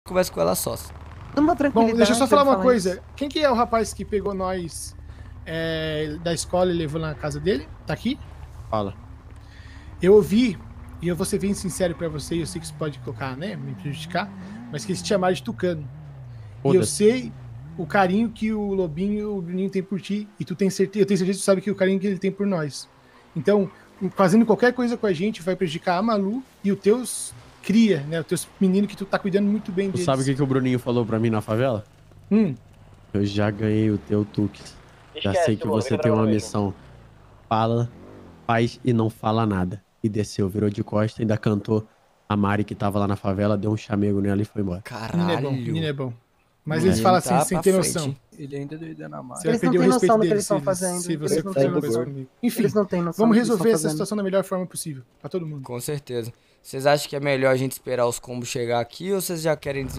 conversa com ela só. Numa tranquilidade. Bom, deixa eu só falar uma falar coisa. isso. Quem que é o rapaz que pegou nós da escola e levou na casa dele? Tá aqui? Fala. Eu ouvi, e eu vou ser bem sincero pra você, e eu sei que isso pode colocar, né, me prejudicar, mas que eles te chamaram de Tucano. E eu sei o carinho que o Lobinho e o Bruninho tem por ti, e tu tem certeza, eu tenho certeza que tu sabe que o carinho que ele tem por nós. Então, fazendo qualquer coisa com a gente vai prejudicar a Malu e os teus cria, né, os teus meninos que tu tá cuidando muito bem Tu deles. sabe o que o Bruninho falou pra mim na favela? Eu já ganhei o teu Tux. Já sei que você tem uma missão. Fala, faz e não fala nada. E desceu, virou de costa, ainda cantou. A Mari que tava lá na favela, deu um chamego nela e foi embora. Caralho. Menino é bom. Mas Menino eles falam assim, tá sem pra ter frente. noção. Ele ainda doida na marca. Você vai Eles não perder o têm respeito noção do que deles eles estão fazendo. se você Eles não for fazer têm uma coisa noção. comigo. Enfim, Eles não têm noção vamos do que eles resolver estão essa fazendo. situação da melhor forma possível, pra todo mundo. Com certeza. Vocês acham que é melhor a gente esperar os combos chegar aqui ou vocês já querem